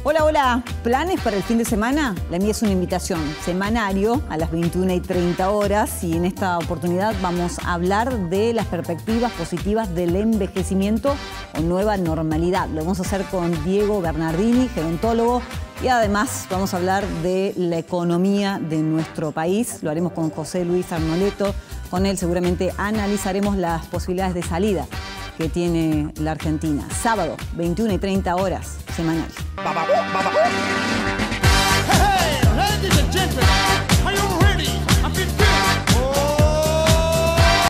Hola, hola. ¿Planes para el fin de semana? La mía es una invitación semanario a las 21:30 horas y en esta oportunidad vamos a hablar de las perspectivas positivas del envejecimiento o nueva normalidad. Lo vamos a hacer con Diego Bernardini, gerontólogo, y además vamos a hablar de la economía de nuestro país. Lo haremos con José Luis Arnoletto. Con él seguramente analizaremos las posibilidades de salida que tiene la Argentina. Sábado, 21:30 horas, semanal. Hey, ladies and gentlemen, are you